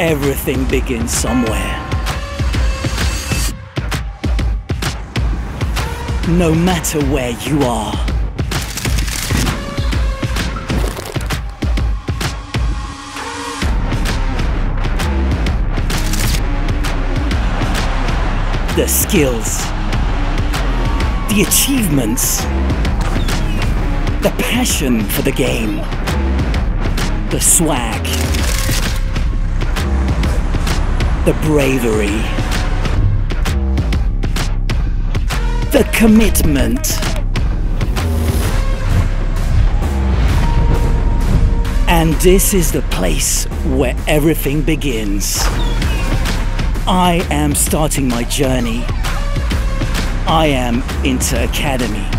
Everything begins somewhere. No matter where you are. The skills, the achievements, the passion for the game, the swag, the bravery, the commitment, and this is the place where everything begins. I am starting my journey. I am Inter Academy.